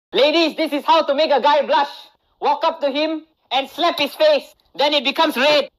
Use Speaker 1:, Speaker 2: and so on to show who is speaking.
Speaker 1: Ladies, this is how to make a guy blush. Walk up to him and slap his face. Then it becomes red.